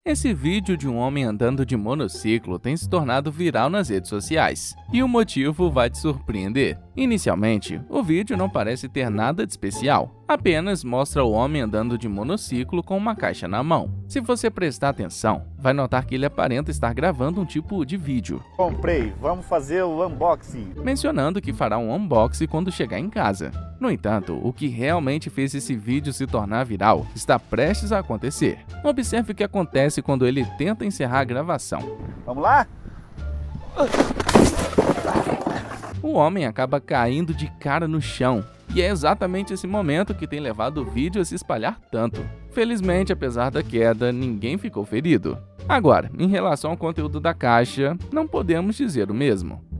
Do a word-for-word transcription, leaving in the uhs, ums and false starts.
Esse vídeo de um homem andando de monociclo tem se tornado viral nas redes sociais, e o motivo vai te surpreender. Inicialmente, o vídeo não parece ter nada de especial, apenas mostra o homem andando de monociclo com uma caixa na mão. Se você prestar atenção, vai notar que ele aparenta estar gravando um tipo de vídeo. Comprei, vamos fazer o unboxing. Mencionando que fará um unboxing quando chegar em casa. No entanto, o que realmente fez esse vídeo se tornar viral está prestes a acontecer. Observe o que acontece quando ele tenta encerrar a gravação. Vamos lá? O homem acaba caindo de cara no chão, e é exatamente esse momento que tem levado o vídeo a se espalhar tanto. Felizmente, apesar da queda, ninguém ficou ferido. Agora, em relação ao conteúdo da caixa, não podemos dizer o mesmo.